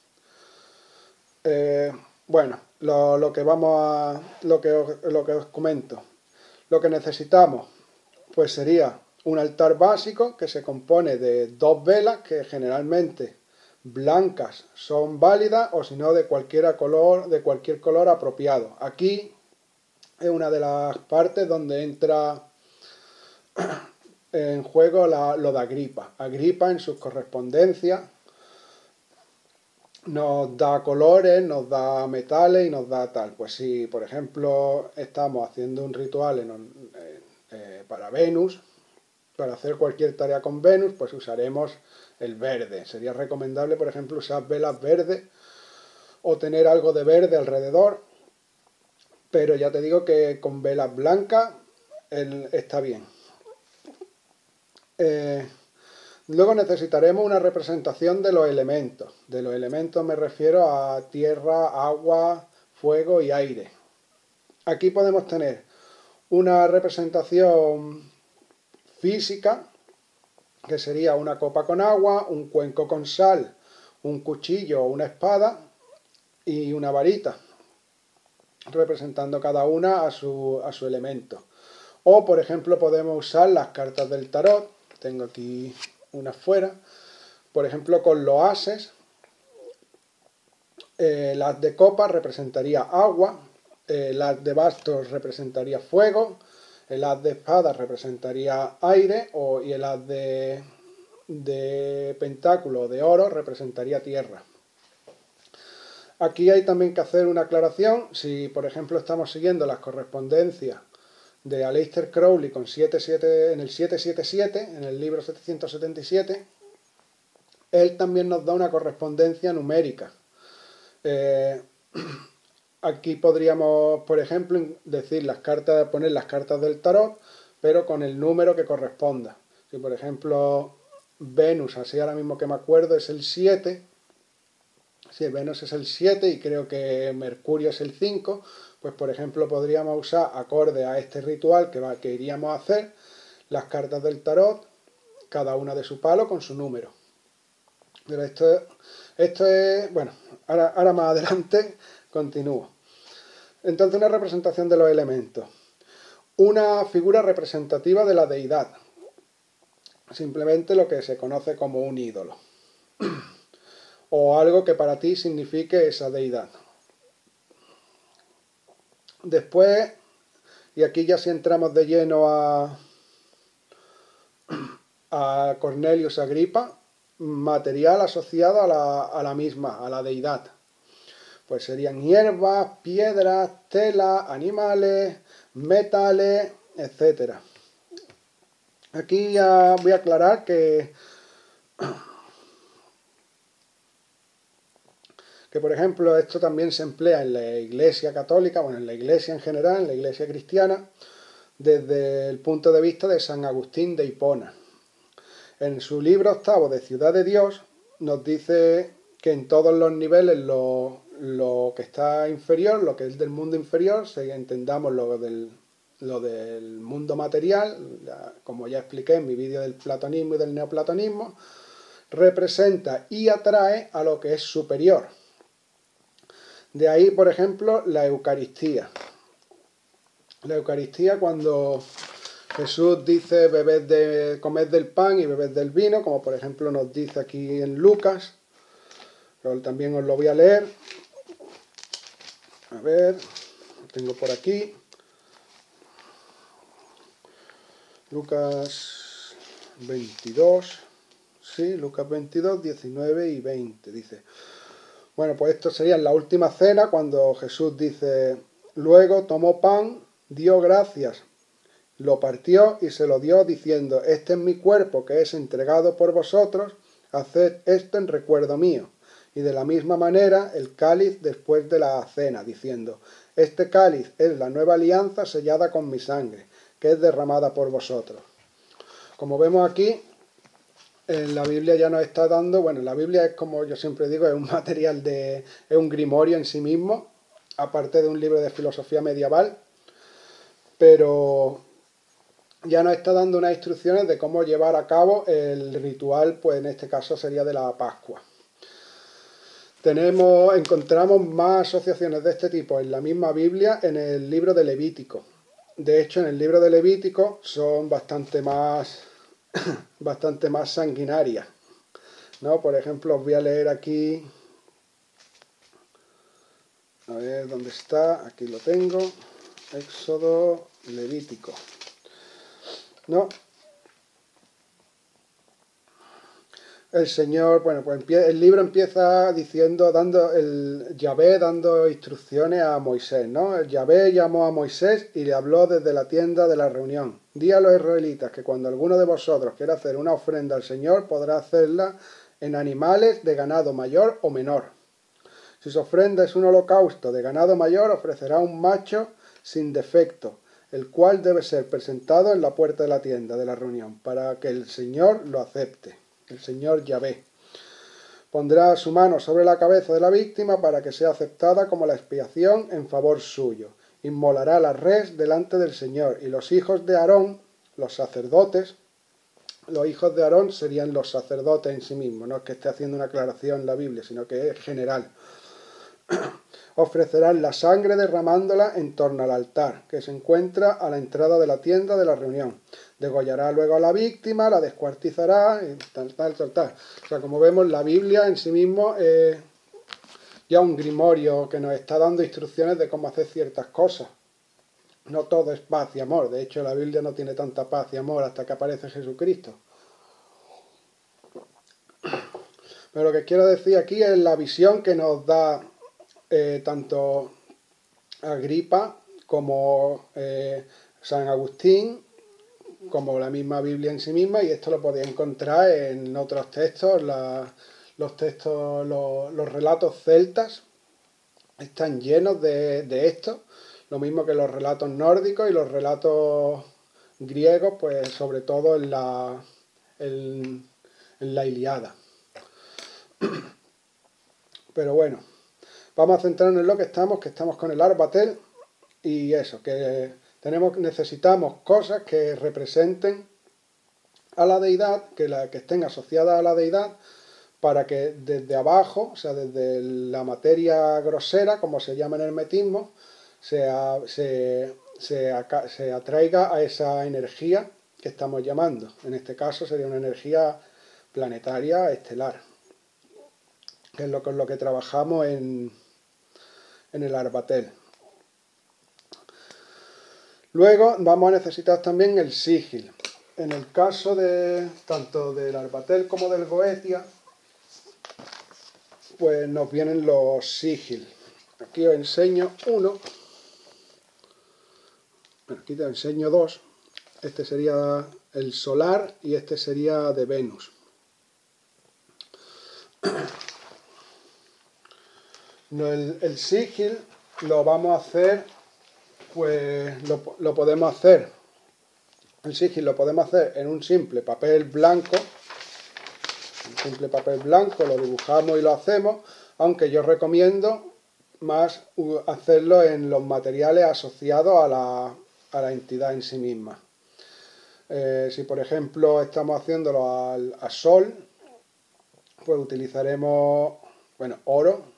Eh, bueno, lo, lo que vamos a, lo que os, lo que os comento. Lo que necesitamos, pues sería un altar básico que se compone de dos velas que generalmente blancas son válidas, o si no de cualquier color, de cualquier color apropiado. Aquí es una de las partes donde entra en juego la, lo de Agripa. Agripa en sus correspondencias nos da colores, nos da metales y nos da tal. Pues si, por ejemplo, estamos haciendo un ritual en, eh, eh, para Venus, para hacer cualquier tarea con Venus, pues usaremos el verde. Sería recomendable, por ejemplo, usar velas verdes o tener algo de verde alrededor. Pero ya te digo que con velas blancas el, está bien. Eh, Luego necesitaremos una representación de los elementos. De los elementos me refiero a tierra, agua, fuego y aire. Aquí podemos tener una representación física, que sería una copa con agua, un cuenco con sal, un cuchillo o una espada y una varita, representando cada una a su, a su elemento. O, por ejemplo, podemos usar las cartas del tarot. Tengo aquí una fuera, por ejemplo con los ases, eh, el as de copas representaría agua, el as de bastos representaría fuego, el as de espadas representaría aire, o, y el as de, de pentáculo de oro representaría tierra. Aquí hay también que hacer una aclaración. Si por ejemplo estamos siguiendo las correspondencias de Aleister Crowley con siete, siete, en el setecientos setenta y siete, en el libro setecientos setenta y siete, él también nos da una correspondencia numérica. Eh, aquí podríamos, por ejemplo, decir las cartas, poner las cartas del tarot, pero con el número que corresponda. Si por ejemplo Venus, así ahora mismo que me acuerdo, es el siete, si Venus es el siete y creo que Mercurio es el cinco, pues por ejemplo podríamos usar, acorde a este ritual que, va, que iríamos a hacer, las cartas del tarot, cada una de su palo con su número. Pero esto, esto es, bueno, ahora, ahora más adelante continúo. Entonces, una representación de los elementos. Una figura representativa de la deidad. Simplemente lo que se conoce como un ídolo. O algo que para ti signifique esa deidad. Después, y aquí ya si entramos de lleno a, a Cornelius Agripa, material asociado a la, a la misma, a la deidad. Pues serían hierbas, piedras, telas, animales, metales, etcétera. Aquí ya voy a aclarar que, que, por ejemplo, esto también se emplea en la Iglesia católica, bueno, en la Iglesia en general, en la Iglesia cristiana, desde el punto de vista de San Agustín de Hipona. En su libro octavo de Ciudad de Dios nos dice que en todos los niveles lo, lo que está inferior, lo que es del mundo inferior, si entendamos lo del, lo del mundo material, ya, como ya expliqué en mi vídeo del platonismo y del neoplatonismo, representa y atrae a lo que es superior. De ahí, por ejemplo, la Eucaristía. La Eucaristía, cuando Jesús dice bebed de, comed del pan y bebed del vino, como por ejemplo nos dice aquí en Lucas, pero también os lo voy a leer. A ver, lo tengo por aquí. Lucas veintidós, sí, Lucas veintidós, diecinueve y veinte, dice. Bueno, pues esto sería en la última cena, cuando Jesús dice, luego tomó pan, dio gracias, lo partió y se lo dio diciendo, este es mi cuerpo que es entregado por vosotros, haced esto en recuerdo mío. Y de la misma manera el cáliz después de la cena, diciendo, este cáliz es la nueva alianza sellada con mi sangre, que es derramada por vosotros. Como vemos aquí, en la Biblia ya nos está dando, bueno, la Biblia es, como yo siempre digo, es un material de, es un grimorio en sí mismo, aparte de un libro de filosofía medieval, pero ya nos está dando unas instrucciones de cómo llevar a cabo el ritual, pues en este caso sería de la Pascua. Tenemos, encontramos más asociaciones de este tipo en la misma Biblia en el libro de Levítico. De hecho, en el libro de Levítico son bastante más, bastante más sanguinarias, ¿no? Por ejemplo, os voy a leer aquí, a ver dónde está, aquí lo tengo, Éxodo, Levítico, ¿no? El Señor, bueno, pues el libro empieza diciendo, dando el Yahvé dando instrucciones a Moisés, ¿no? El Yahvé llamó a Moisés y le habló desde la tienda de la reunión. Di a los israelitas que cuando alguno de vosotros quiera hacer una ofrenda al Señor, podrá hacerla en animales de ganado mayor o menor. Si su ofrenda es un holocausto de ganado mayor, ofrecerá un macho sin defecto, el cual debe ser presentado en la puerta de la tienda de la reunión, para que el Señor lo acepte. El Señor Yahvé pondrá su mano sobre la cabeza de la víctima para que sea aceptada como la expiación en favor suyo. Inmolará la res delante del Señor, y los hijos de Aarón, los sacerdotes, los hijos de Aarón serían los sacerdotes en sí mismos, no es que esté haciendo una aclaración en la Biblia, sino que es general. Ofrecerán la sangre derramándola en torno al altar, que se encuentra a la entrada de la tienda de la reunión. Degollará luego a la víctima, la descuartizará, y tal, tal, tal, tal. O sea, como vemos, la Biblia en sí mismo es ya un grimorio que nos está dando instrucciones de cómo hacer ciertas cosas. No todo es paz y amor. De hecho, la Biblia no tiene tanta paz y amor hasta que aparece Jesucristo. Pero lo que quiero decir aquí es la visión que nos da eh, tanto Agripa como eh, San Agustín, como la misma Biblia en sí misma, y esto lo podéis encontrar en otros textos, la, los textos, los, los relatos celtas están llenos de, de esto, lo mismo que los relatos nórdicos y los relatos griegos, pues sobre todo en la, en, en la Ilíada. Pero bueno, vamos a centrarnos en lo que estamos, que estamos con el Arbatel, y eso, que tenemos, necesitamos cosas que representen a la deidad, que, la, que estén asociadas a la deidad, para que desde abajo, o sea, desde la materia grosera, como se llama en el hermetismo, se, se, se, se atraiga a esa energía que estamos llamando. En este caso sería una energía planetaria estelar, que es lo, con lo que trabajamos en, en el Arbatel. Luego vamos a necesitar también el sigil. En el caso de tanto del Arbatel como del Goetia, pues nos vienen los sigil. Aquí os enseño uno. Bueno, aquí te enseño dos. Este sería el solar y este sería de Venus. El, el sigil lo vamos a hacer, pues lo, lo podemos hacer, el sigil lo podemos hacer en un simple papel blanco, un simple papel blanco, lo dibujamos y lo hacemos, aunque yo recomiendo más hacerlo en los materiales asociados a la, a la entidad en sí misma. Eh, si por ejemplo estamos haciéndolo al, a sol, pues utilizaremos, bueno, oro.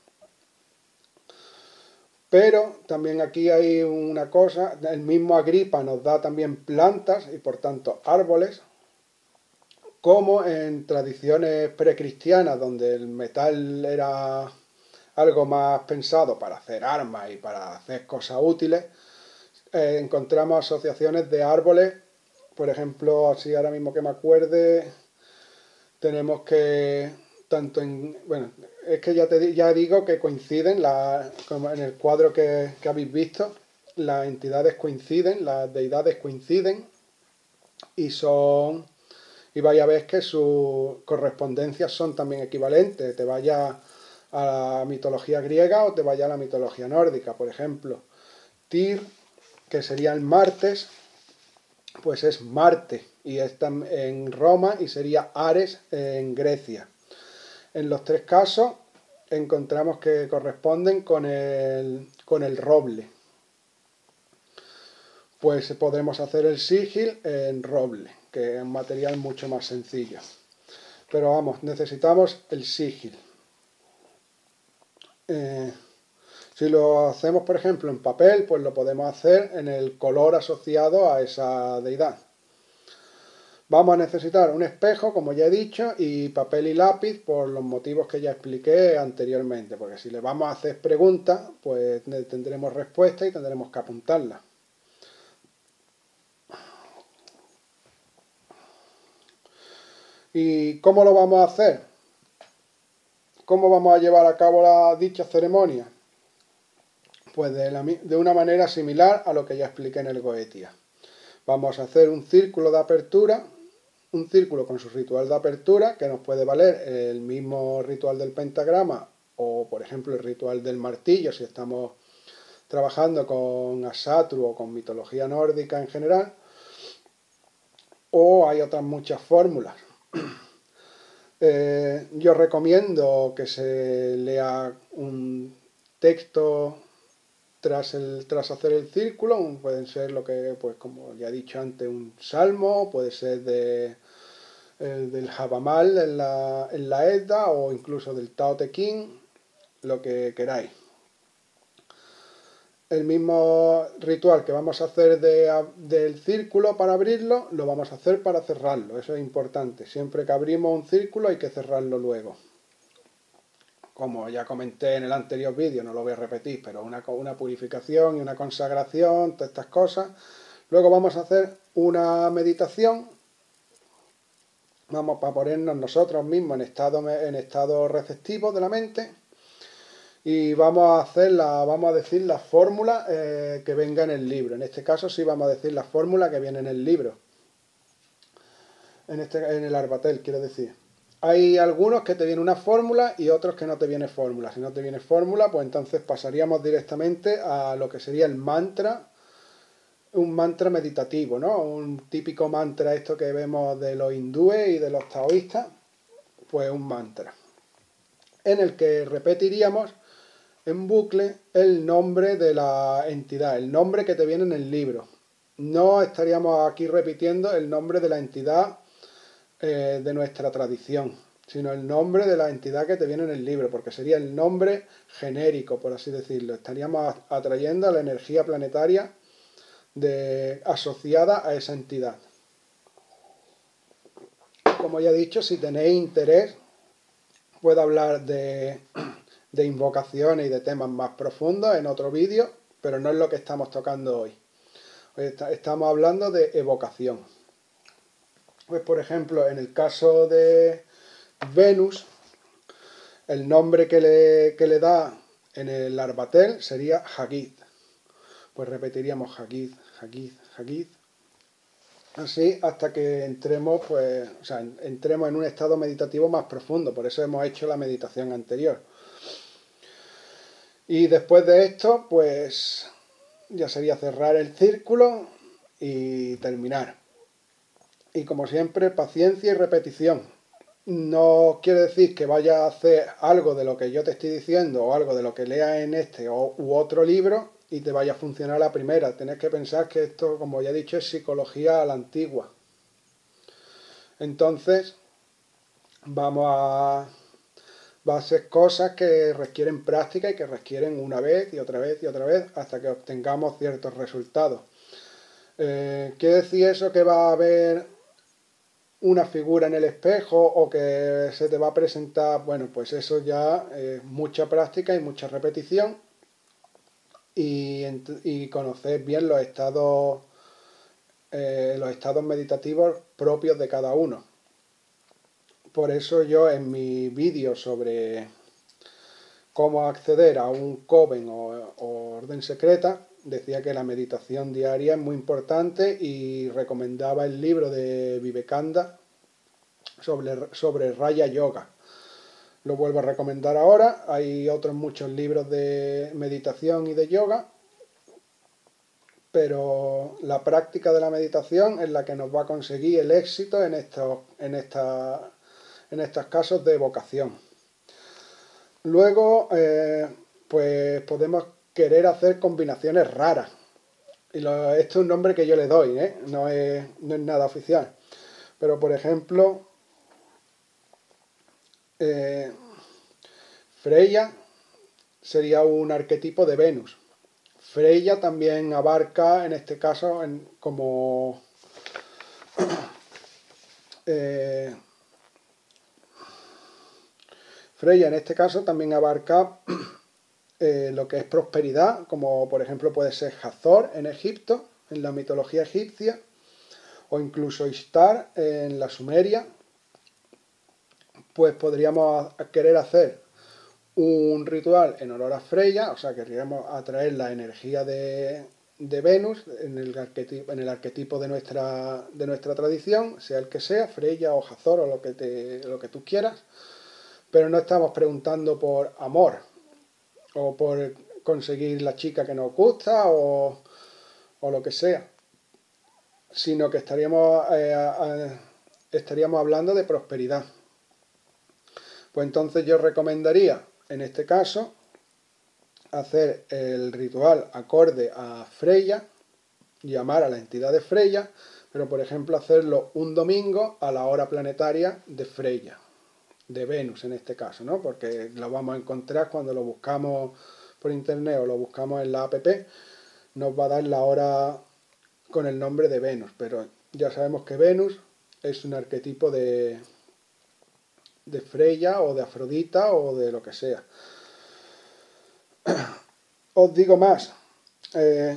Pero también aquí hay una cosa, el mismo Agripa nos da también plantas y por tanto árboles, como en tradiciones precristianas donde el metal era algo más pensado para hacer armas y para hacer cosas útiles, eh, encontramos asociaciones de árboles. Por ejemplo, así ahora mismo que me acuerde, tenemos que tanto en, bueno, es que ya te ya digo que coinciden, la, como en el cuadro que, que habéis visto, las entidades coinciden, las deidades coinciden y son, y vais a ver que sus correspondencias son también equivalentes, te vaya a la mitología griega o te vaya a la mitología nórdica. Por ejemplo, Tyr, que sería el martes, pues es Marte y está en Roma, y sería Ares en Grecia. En los tres casos encontramos que corresponden con el, con el roble. Pues podremos hacer el sigil en roble, que es un material mucho más sencillo. Pero vamos, necesitamos el sigil. Eh, si lo hacemos, por ejemplo, en papel, pues lo podemos hacer en el color asociado a esa deidad. Vamos a necesitar un espejo, como ya he dicho, y papel y lápiz por los motivos que ya expliqué anteriormente, porque si le vamos a hacer preguntas, pues tendremos respuesta y tendremos que apuntarla. ¿Y cómo lo vamos a hacer? ¿Cómo vamos a llevar a cabo la dicha ceremonia? Pues de, la, de una manera similar a lo que ya expliqué en el Goetia. Vamos a hacer un círculo de apertura, un círculo con su ritual de apertura, que nos puede valer el mismo ritual del pentagrama o, por ejemplo, el ritual del martillo, si estamos trabajando con Asatru o con mitología nórdica en general, o hay otras muchas fórmulas. Eh, yo recomiendo que se lea un texto tras, el, tras hacer el círculo. Pueden ser lo que, pues como ya he dicho antes, un salmo, puede ser de, el del Javamal en la, en la Edda, o incluso del Tao Te Ching, lo que queráis. El mismo ritual que vamos a hacer de, del círculo para abrirlo, lo vamos a hacer para cerrarlo. Eso es importante. Siempre que abrimos un círculo hay que cerrarlo luego. Como ya comenté en el anterior vídeo, no lo voy a repetir, pero una, una purificación y una consagración, todas estas cosas. Luego vamos a hacer una meditación. Vamos a ponernos nosotros mismos en estado, en estado receptivo de la mente. y vamos a hacer la, vamos a decir la fórmula eh, que venga en el libro. En este caso sí vamos a decir la fórmula que viene en el libro. En, este, en el Arbatel, quiero decir. Hay algunos que te viene una fórmula y otros que no te viene fórmula. Si no te viene fórmula, pues entonces pasaríamos directamente a lo que sería el mantra, un mantra meditativo, ¿no? Un típico mantra esto que vemos de los hindúes y de los taoístas, pues un mantra, en el que repetiríamos en bucle el nombre de la entidad, el nombre que te viene en el libro. No estaríamos aquí repitiendo el nombre de la entidad Eh, de nuestra tradición, sino el nombre de la entidad que te viene en el libro, porque sería el nombre genérico, por así decirlo. Estaríamos atrayendo a la energía planetaria de, asociada a esa entidad. Como ya he dicho, si tenéis interés, puedo hablar de, de invocaciones y de temas más profundos en otro vídeo, pero no es lo que estamos tocando hoy. Hoy está, estamos hablando de evocación. Pues por ejemplo, en el caso de Venus, el nombre que le, que le da en el Arbatel sería Hagid. Pues repetiríamos Hagid, Hagid, Hagid. Así hasta que entremos, pues, o sea, entremos en un estado meditativo más profundo. Por eso hemos hecho la meditación anterior. Y después de esto, pues, ya sería cerrar el círculo y terminar. Y como siempre, paciencia y repetición. No quiere decir que vayas a hacer algo de lo que yo te estoy diciendo o algo de lo que leas en este o, u otro libro y te vaya a funcionar a la primera. Tenés que pensar que esto, como ya he dicho, es psicología a la antigua. Entonces, vamos a, va a ser cosas que requieren práctica y que requieren una vez y otra vez y otra vez hasta que obtengamos ciertos resultados. Eh, ¿Quiere decir eso que va a haber una figura en el espejo o que se te va a presentar? Bueno, pues eso ya es mucha práctica y mucha repetición y, y conocer bien los estados, eh, los estados meditativos propios de cada uno. Por eso yo en mi vídeo sobre cómo acceder a un coven o, o orden secreta decía que la meditación diaria es muy importante y recomendaba el libro de Vivekananda sobre, sobre Raya Yoga. Lo vuelvo a recomendar ahora. Hay otros muchos libros de meditación y de yoga, pero la práctica de la meditación es la que nos va a conseguir el éxito en estos, en esta, en estos casos de evocación. Luego, eh, pues podemos querer hacer combinaciones raras. Y lo, esto es un nombre que yo le doy, ¿eh? No es, no es nada oficial. Pero, por ejemplo, eh, Freya sería un arquetipo de Venus. Freya también abarca, en este caso, en, como... Eh, Freya en este caso también abarca eh, lo que es prosperidad, como por ejemplo puede ser Hathor en Egipto, en la mitología egipcia, o incluso Ishtar en la Sumeria. Pues podríamos querer hacer un ritual en honor a Freya, o sea, querríamos atraer la energía de, de Venus en el arquetipo, en el arquetipo de, nuestra, de nuestra tradición, sea el que sea, Freya o Hathor o lo que, te, lo que tú quieras, pero no estamos preguntando por amor o por conseguir la chica que nos gusta o, o lo que sea, sino que estaríamos, eh, eh, estaríamos hablando de prosperidad. Pues entonces yo recomendaría, en este caso, hacer el ritual acorde a Freya, llamar a la entidad de Freya, pero por ejemplo hacerlo un domingo a la hora planetaria de Freya, de Venus en este caso, ¿no? Porque lo vamos a encontrar cuando lo buscamos por internet o lo buscamos en la app, nos va a dar la hora con el nombre de Venus, pero ya sabemos que Venus es un arquetipo de, de Freya o de Afrodita o de lo que sea. Os digo más, eh,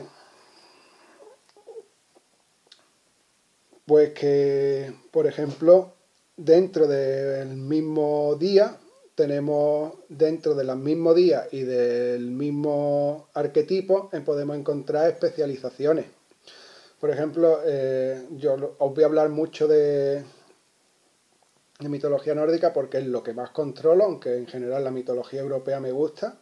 pues que, por ejemplo, dentro del mismo día tenemos dentro del mismo día y del mismo arquetipo, podemos encontrar especializaciones. Por ejemplo, eh, yo os voy a hablar mucho de, de mitología nórdica porque es lo que más controlo, aunque en general la mitología europea me gusta.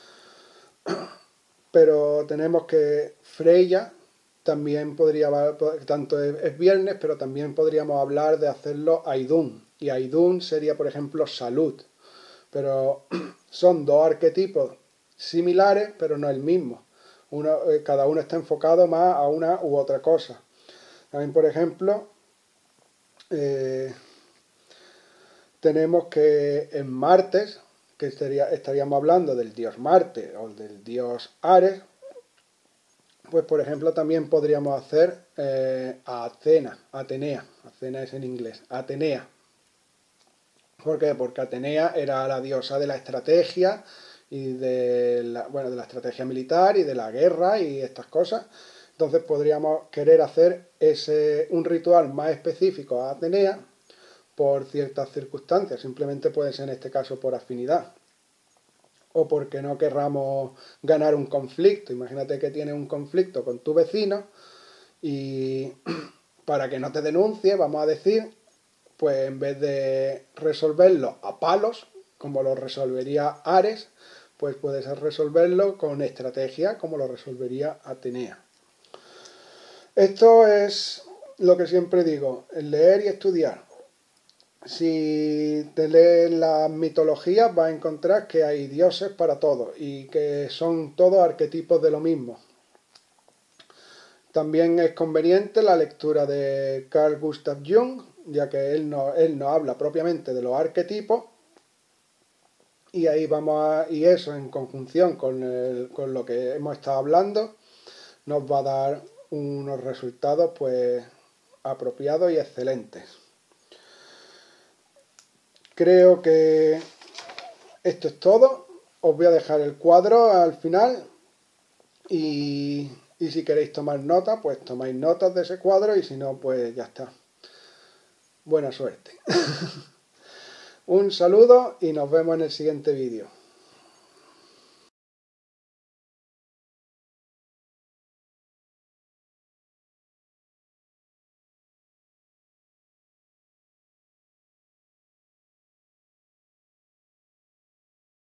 Pero tenemos que Freya también podría, tanto es, es viernes, pero también podríamos hablar de hacerlo a Idún. Y Idún sería, por ejemplo, salud. Pero son dos arquetipos similares, pero no el mismo. Uno, eh, cada uno está enfocado más a una u otra cosa. También, por ejemplo, eh, tenemos que en martes, que estaría, estaríamos hablando del dios Marte o del dios Ares, pues por ejemplo también podríamos hacer eh, a Athena, Atenea, Athena es en inglés, Atenea. ¿Por qué? Porque Atenea era la diosa de la estrategia y de la, bueno, de la estrategia militar y de la guerra y estas cosas. Entonces podríamos querer hacer ese, un ritual más específico a Atenea por ciertas circunstancias. Simplemente puede ser en este caso por afinidad. O porque no querramos ganar un conflicto. Imagínate que tienes un conflicto con tu vecino y para que no te denuncie, vamos a decir, pues en vez de resolverlo a palos, como lo resolvería Ares, pues puedes resolverlo con estrategia, como lo resolvería Atenea. Esto es lo que siempre digo, el leer y estudiar. Si te lees las mitologías vas a encontrar que hay dioses para todo y que son todos arquetipos de lo mismo. También es conveniente la lectura de Carl Gustav Jung, ya que él no, él no habla propiamente de los arquetipos, y ahí vamos a, y eso en conjunción con, el, con lo que hemos estado hablando nos va a dar unos resultados pues apropiados y excelentes. Creo que esto es todo. Os voy a dejar el cuadro al final y, y si queréis tomar nota, pues tomáis notas de ese cuadro y si no, pues ya está. Buena suerte. Un saludo y nos vemos en el siguiente vídeo.